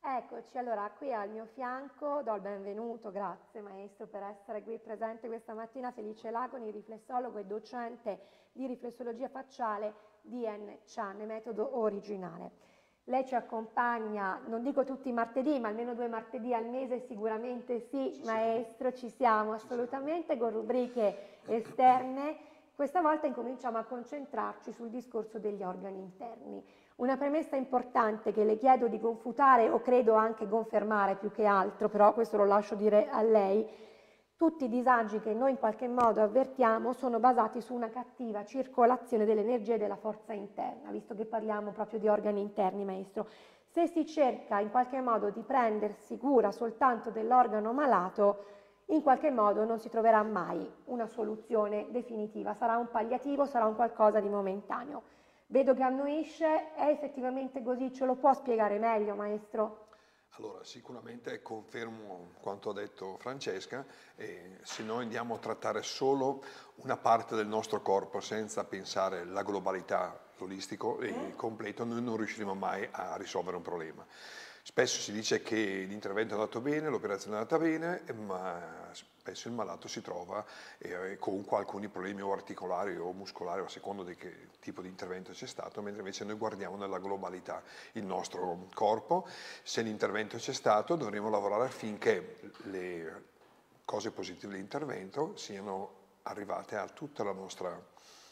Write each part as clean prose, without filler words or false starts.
Eccoci, allora qui al mio fianco do il benvenuto, grazie maestro per essere qui presente questa mattina, Felice Lagoni, riflessologo e docente di riflessologia facciale DN Chan, metodo originale. Lei ci accompagna, non dico tutti i martedì, ma almeno 2 martedì al mese sicuramente sì, maestro, ci siamo assolutamente con rubriche esterne. Questa volta incominciamo a concentrarci sul discorso degli organi interni. Una premessa importante che le chiedo di confutare o credo anche confermare più che altro, però questo lo lascio dire a lei, tutti i disagi che noi in qualche modo avvertiamo sono basati su una cattiva circolazione dell'energia e della forza interna, visto che parliamo proprio di organi interni, maestro. Se si cerca in qualche modo di prendersi cura soltanto dell'organo malato, in qualche modo non si troverà mai una soluzione definitiva, sarà un palliativo, sarà un qualcosa di momentaneo. Vedo che annuisce, è effettivamente così, ce lo può spiegare meglio, maestro? Allora, sicuramente confermo quanto ha detto Francesca, se noi andiamo a trattare solo una parte del nostro corpo senza pensare alla globalità, l'olistico e completo, noi non riusciremo mai a risolvere un problema. Spesso si dice che l'intervento è andato bene, l'operazione è andata bene, ma spesso il malato si trova con alcuni problemi o articolari o muscolari, a seconda di che tipo di intervento c'è stato, mentre invece noi guardiamo nella globalità il nostro corpo. Se l'intervento c'è stato, dovremo lavorare affinché le cose positive dell'intervento siano arrivate a tutta la nostra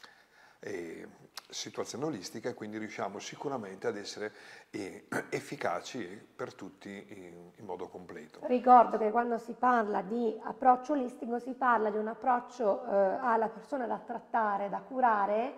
situazione olistica, e quindi riusciamo sicuramente ad essere efficaci per tutti in modo completo. Ricordo che quando si parla di approccio olistico si parla di un approccio alla persona da trattare, da curare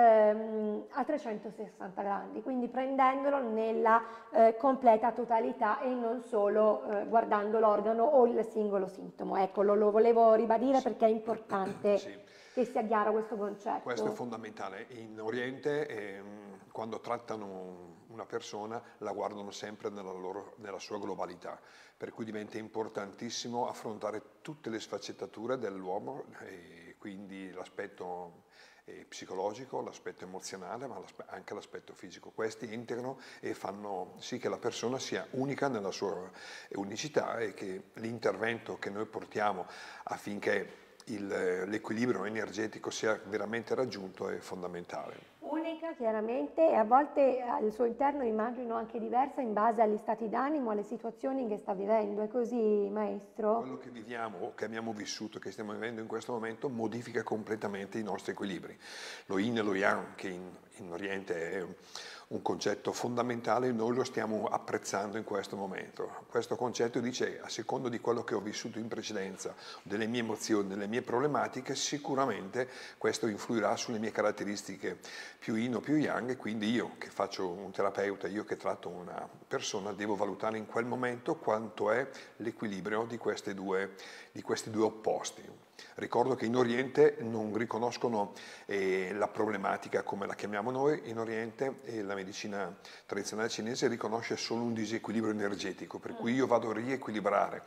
a 360 gradi, quindi prendendolo nella completa totalità e non solo guardando l'organo o il singolo sintomo. Ecco, lo volevo ribadire perché è importante Sì. che sia chiaro questo Questo è concetto. fondamentale. In Oriente, quando trattano una persona, la guardano sempre nella sua globalità, per cui diventa importantissimo affrontare tutte le sfaccettature dell'uomo, e quindi l'aspetto psicologico, l'aspetto emozionale, ma anche l'aspetto fisico. Questi integrano e fanno sì che la persona sia unica nella sua unicità, e che l'intervento che noi portiamo affinché l'equilibrio energetico sia veramente raggiunto è fondamentale. Unica chiaramente e a volte al suo interno immagino anche diversa in base agli stati d'animo, alle situazioni che sta vivendo. È così, maestro? Quello che viviamo o che abbiamo vissuto, che stiamo vivendo in questo momento, modifica completamente i nostri equilibri. Lo yin e lo yang, che in Oriente è un concetto fondamentale, noi lo stiamo apprezzando in questo momento. Questo concetto dice, a seconda di quello che ho vissuto in precedenza, delle mie emozioni, delle mie problematiche, sicuramente questo influirà sulle mie caratteristiche più yin o più yang, e quindi io che faccio un terapeuta, io che tratto una persona, devo valutare in quel momento quanto è l'equilibrio di questi due opposti. Ricordo che in Oriente non riconoscono la problematica come la chiamiamo noi in Oriente, e la medicina tradizionale cinese riconosce solo un disequilibrio energetico, per cui io vado a riequilibrare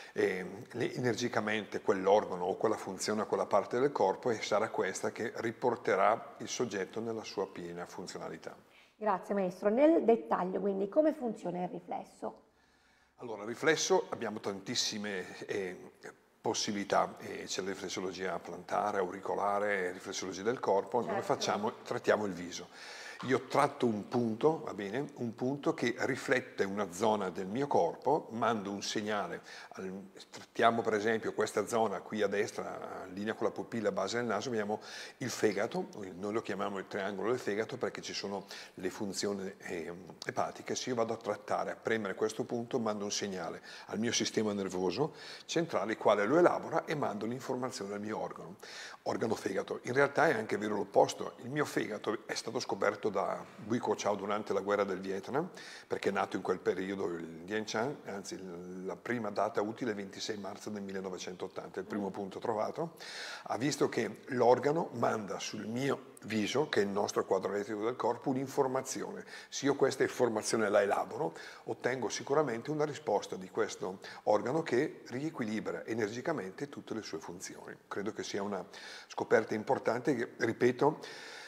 energicamente quell'organo o quella funzione o quella parte del corpo, e sarà questa che riporterà il soggetto nella sua piena funzionalità. Grazie, maestro. Nel dettaglio, quindi, come funziona il riflesso? Allora, riflesso, abbiamo tantissime possibilità, c'è la riflessologia plantare, auricolare, riflessologia del corpo, noi trattiamo il viso. Io tratto un punto, va bene, un punto che riflette una zona del mio corpo, mando un segnale, trattiamo per esempio questa zona qui a destra, in linea con la pupilla base del naso, abbiamo il fegato, noi lo chiamiamo il triangolo del fegato perché ci sono le funzioni epatiche. Se io vado a trattare, a premere questo punto, mando un segnale al mio sistema nervoso centrale, il quale lo elabora e mando l'informazione al mio organo fegato. In realtà è anche vero l'opposto, il mio fegato è stato scoperto da Bui Chao durante la guerra del Vietnam, perché è nato in quel periodo il Dien Chan, anzi la prima data utile è il 26 marzo del 1980, il primo punto trovato, ha visto che l'organo manda sul mio viso, che è il nostro quadro elettrico del corpo, un'informazione. Se io questa informazione la elaboro, ottengo sicuramente una risposta di questo organo che riequilibra energicamente tutte le sue funzioni. Credo che sia una scoperta importante che, ripeto,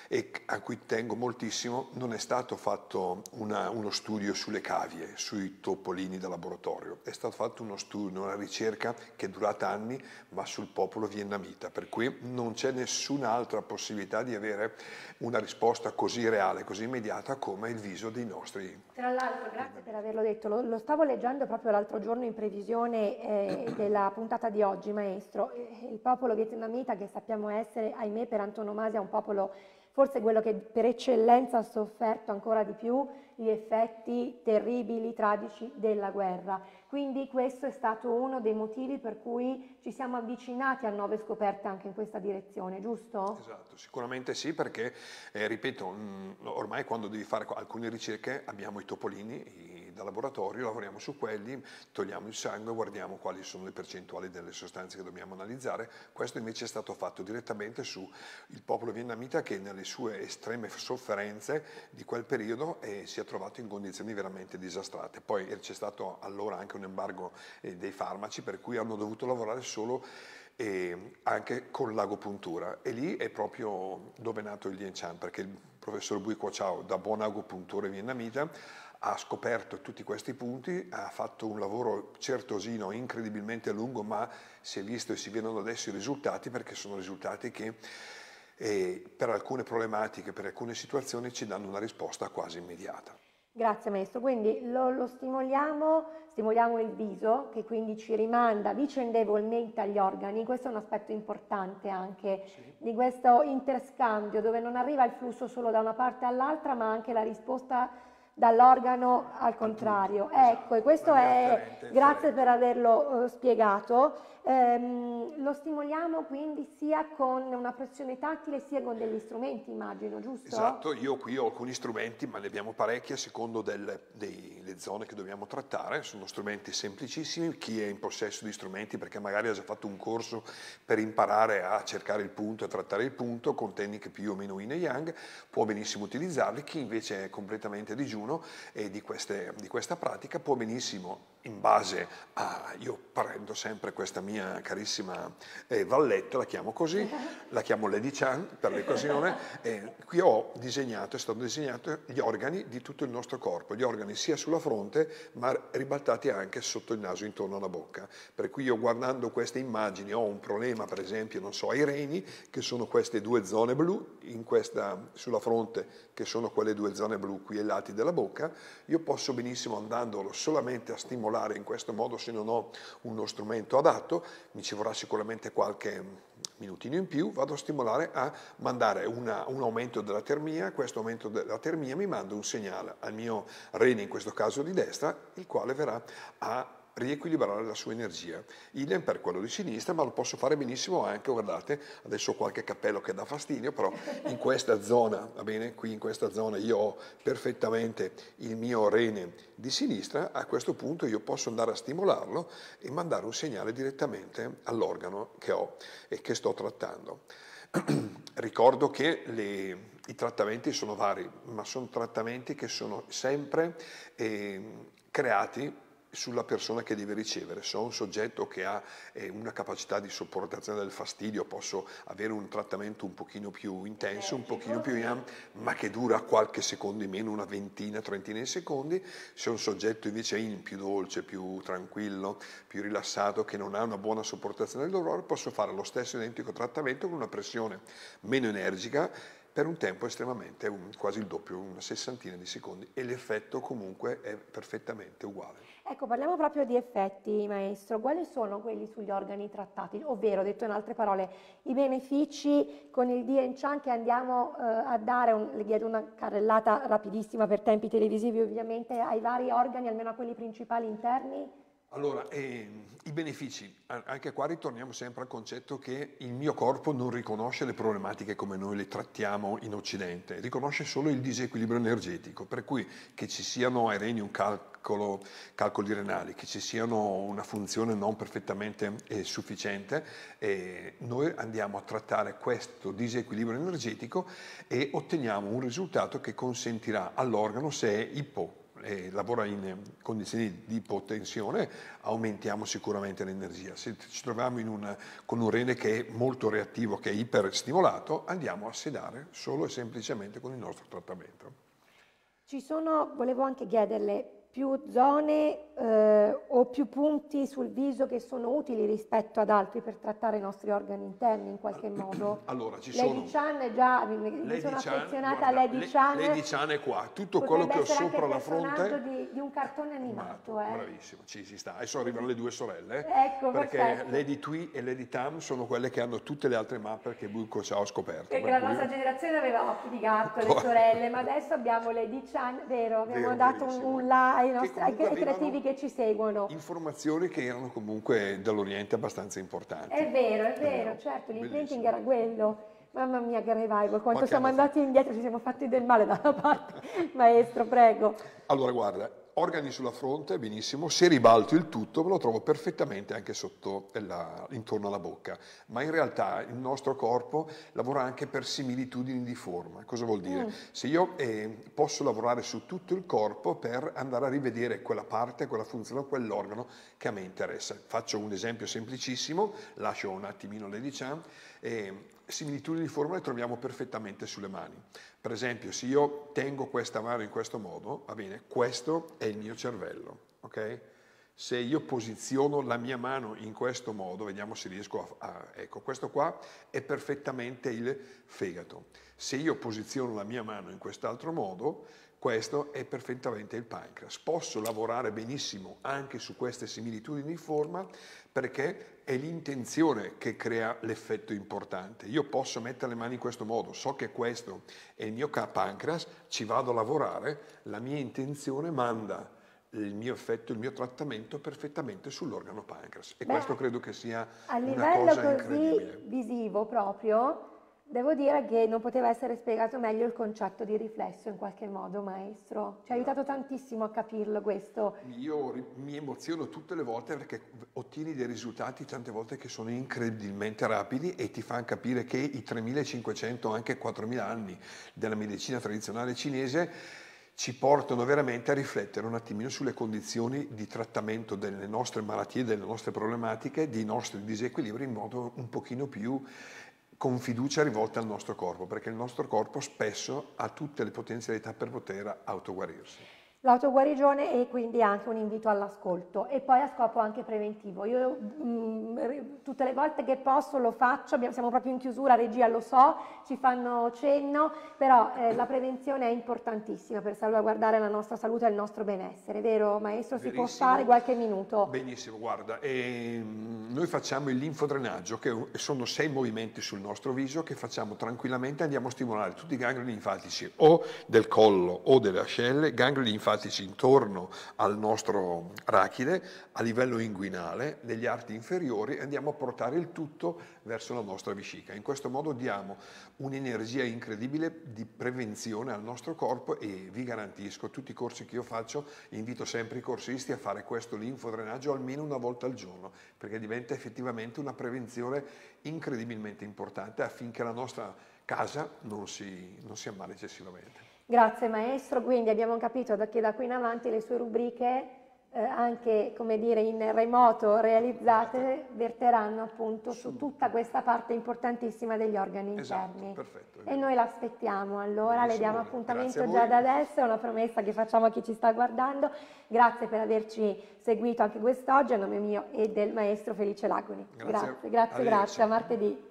e a cui tengo moltissimo, non è stato fatto uno studio sulle cavie, sui topolini da laboratorio, è stato fatto uno studio, una ricerca che è durata anni, ma sul popolo vietnamita, per cui non c'è nessun'altra possibilità di avere una risposta così reale, così immediata come il viso dei nostri. Tra l'altro, grazie per averlo detto, lo stavo leggendo proprio l'altro giorno in previsione della puntata di oggi, maestro. Il popolo vietnamita, che sappiamo essere, ahimè, per antonomasia un popolo, forse quello che per eccellenza ha sofferto ancora di più gli effetti terribili, tragici della guerra. Quindi questo è stato uno dei motivi per cui ci siamo avvicinati a nuove scoperte anche in questa direzione, giusto? Esatto, sicuramente sì, perché, ripeto, ormai quando devi fare alcune ricerche abbiamo i topolini da laboratorio, lavoriamo su quelli, togliamo il sangue, guardiamo quali sono le percentuali delle sostanze che dobbiamo analizzare. Questo invece è stato fatto direttamente sul popolo vietnamita che nelle sue estreme sofferenze di quel periodo si è trovato in condizioni veramente disastrate. Poi c'è stato allora anche un embargo dei farmaci, per cui hanno dovuto lavorare solo anche con l'agopuntura, e lì è proprio dove è nato il Dien Chan, perché il professor Bui Qua Chao, da buon agopuntore vietnamita, ha scoperto tutti questi punti, ha fatto un lavoro certosino incredibilmente lungo, ma si è visto e si vedono adesso i risultati, perché sono risultati che per alcune problematiche, per alcune situazioni ci danno una risposta quasi immediata. Grazie maestro, quindi lo stimoliamo il viso, che quindi ci rimanda vicendevolmente agli organi. Questo è un aspetto importante anche di questo interscambio, dove non arriva il flusso solo da una parte all'altra, ma anche la risposta dall'organo al contrario. Ecco, e questo è, grazie per averlo spiegato. Lo stimoliamo quindi sia con una pressione tattile sia con degli strumenti, immagino, giusto? Esatto, io qui ho alcuni strumenti, ma ne abbiamo parecchi a secondo delle zone che dobbiamo trattare. Sono strumenti semplicissimi. Chi è in possesso di strumenti, perché magari ha già fatto un corso per imparare a cercare il punto e trattare il punto con tecniche più o meno yin e yang, può benissimo utilizzarli. Chi invece è completamente a digiuno di questa pratica può benissimo, in base a, io prendo sempre questa mia carissima valletta, la chiamo così, la chiamo Lady Chan per l'occasione. Qui è stato disegnato gli organi di tutto il nostro corpo, gli organi sia sulla fronte ma ribaltati anche sotto il naso, intorno alla bocca. Per cui io, guardando queste immagini, ho un problema, per esempio, non so, ai reni, che sono queste due zone blu, sulla fronte, che sono quelle due zone blu qui ai lati della bocca. Io posso benissimo, andandolo solamente a stimolare in questo modo, se non ho uno strumento adatto, mi ci vorrà sicuramente qualche minutino in più, vado a stimolare, a mandare un aumento della termia. Questo aumento della termia mi manda un segnale al mio rene, in questo caso di destra, il quale verrà a riequilibrare la sua energia. Idem per quello di sinistra, ma lo posso fare benissimo anche, guardate, adesso ho qualche cappello che dà fastidio, però in questa zona, va bene, qui in questa zona io ho perfettamente il mio rene di sinistra. A questo punto io posso andare a stimolarlo e mandare un segnale direttamente all'organo che ho e che sto trattando. Ricordo che i trattamenti sono vari, ma sono trattamenti che sono sempre creati sulla persona che deve ricevere. Se ho un soggetto che ha una capacità di sopportazione del fastidio, posso avere un trattamento un pochino più intenso, un pochino più ma che dura qualche secondo in meno, una ventina, trentina di secondi. Se un soggetto invece è più dolce, più tranquillo, più rilassato, che non ha una buona sopportazione del dolore, posso fare lo stesso identico trattamento con una pressione meno energica, per un tempo estremamente, quasi il doppio, una sessantina di secondi, e l'effetto comunque è perfettamente uguale. Ecco, parliamo proprio di effetti, maestro. Quali sono quelli sugli organi trattati? Ovvero, detto in altre parole, i benefici con il Dien Chan che andiamo a dare, le chiedo una carrellata rapidissima per tempi televisivi ovviamente, ai vari organi, almeno a quelli principali interni? Allora, i benefici, anche qua ritorniamo sempre al concetto che il mio corpo non riconosce le problematiche come noi le trattiamo in Occidente, riconosce solo il disequilibrio energetico, per cui che ci siano ai reni calcoli renali, che ci siano una funzione non perfettamente sufficiente, noi andiamo a trattare questo disequilibrio energetico e otteniamo un risultato che consentirà all'organo, se è lavora in condizioni di ipotensione, aumentiamo sicuramente l'energia. Se ci troviamo con un rene che è molto reattivo, che è iperstimolato, andiamo a sedare solo e semplicemente con il nostro trattamento. Volevo anche chiederle, più zone o più punti sul viso che sono utili rispetto ad altri per trattare i nostri organi interni in qualche modo? Allora, ci Lady sono... Chan, già mi sono affezionata a Lady Chan. Lady Chan è qua, tutto quello che ho sopra la fronte... Potrebbe essere anche il personaggio di un cartone animato. Bravissimo, ci sta. Adesso arrivano le due sorelle, ecco, perché perfetto. Lady Tui e Lady Tam sono quelle che hanno tutte le altre mappe che Bulco ci ha scoperto. Perché la nostra generazione aveva occhi di gatto, le sorelle, ma adesso abbiamo Lady Chan, vero? Abbiamo dato un là ai creativi che ci seguono. Informazioni che erano comunque dall'Oriente abbastanza importanti. È vero, certo, l'imprinting era quello. Mamma mia che revival, quanto siamo andati indietro, ci siamo fatti del male dalla parte. Maestro, prego. Allora guarda, organi sulla fronte, benissimo, se ribalto il tutto me lo trovo perfettamente anche sotto, intorno alla bocca, ma in realtà il nostro corpo lavora anche per similitudini di forma. Cosa vuol dire? Se io posso lavorare su tutto il corpo per andare a rivedere quella parte, quella funzione, quell'organo che a me interessa. Faccio un esempio semplicissimo, lascio un attimino Lady Chan, similitudini di forma le troviamo perfettamente sulle mani. Per esempio, se io tengo questa mano in questo modo, va bene, questo è il mio cervello, ok? Se io posiziono la mia mano in questo modo, vediamo se riesco ecco, questo qua è perfettamente il fegato. Se io posiziono la mia mano in quest'altro modo, questo è perfettamente il pancreas. Posso lavorare benissimo anche su queste similitudini di forma perché è l'intenzione che crea l'effetto importante. Io posso mettere le mani in questo modo, so che questo è il mio pancreas, ci vado a lavorare, la mia intenzione manda il mio effetto, il mio trattamento perfettamente sull'organo pancreas. E questo credo che sia una cosa incredibile. A livello così visivo proprio, devo dire che non poteva essere spiegato meglio il concetto di riflesso in qualche modo, maestro. Ci ha aiutato tantissimo a capirlo questo. Io mi emoziono tutte le volte perché ottieni dei risultati tante volte che sono incredibilmente rapidi e ti fanno capire che i 3.500, anche 4.000 anni della medicina tradizionale cinese ci portano veramente a riflettere un attimino sulle condizioni di trattamento delle nostre malattie, delle nostre problematiche, dei nostri disequilibri in modo un pochino più con fiducia rivolta al nostro corpo, perché il nostro corpo spesso ha tutte le potenzialità per poter autoguarirsi. L'autoguarigione e quindi anche un invito all'ascolto e poi a scopo anche preventivo. Io tutte le volte che posso lo faccio, siamo proprio in chiusura, regia lo so, ci fanno cenno, però la prevenzione è importantissima per salvaguardare la nostra salute e il nostro benessere, vero maestro? Si può fare qualche minuto? Benissimo, guarda, noi facciamo il linfodrenaggio, che sono 6 movimenti sul nostro viso che facciamo tranquillamente, andiamo a stimolare tutti i gangli linfatici o del collo o delle ascelle, gangli linfatici intorno al nostro rachide, a livello inguinale, negli arti inferiori, e andiamo a portare il tutto verso la nostra vescica. In questo modo diamo un'energia incredibile di prevenzione al nostro corpo e vi garantisco, tutti i corsi che io faccio, invito sempre i corsisti a fare questo linfodrenaggio almeno una volta al giorno, perché diventa effettivamente una prevenzione incredibilmente importante affinché la nostra casa non si ammali eccessivamente. Grazie maestro, quindi abbiamo capito che da qui in avanti le sue rubriche anche come dire in remoto realizzate verteranno appunto su tutta questa parte importantissima degli organi interni. Perfetto, e noi l'aspettiamo allora, le diamo appuntamento già da adesso, è una promessa che facciamo a chi ci sta guardando. Grazie per averci seguito anche quest'oggi a nome mio e del maestro Felice Lagoni. Grazie, a martedì.